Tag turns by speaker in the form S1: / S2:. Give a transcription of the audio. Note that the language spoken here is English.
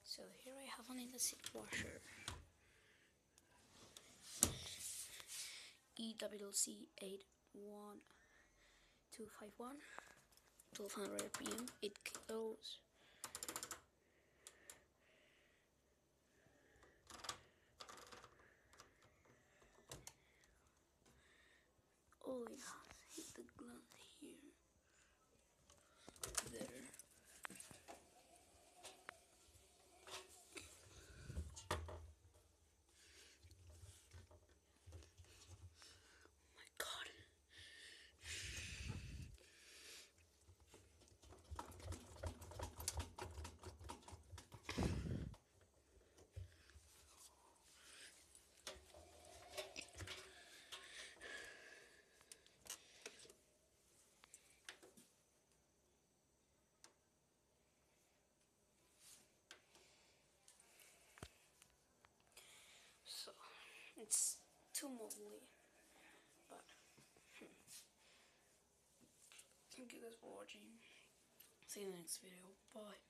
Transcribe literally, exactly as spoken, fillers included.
S1: So here I have an Indesit washer, E W C eight one two five one, twelve hundred R P M, eight kilos. Oh, it has hit the glass here. There. So it's too muddly, but hmm. Thank you guys for watching. See you in the next video. Bye.